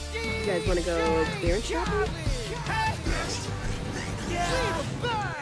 You guys want to go clearance shopping? Yeah.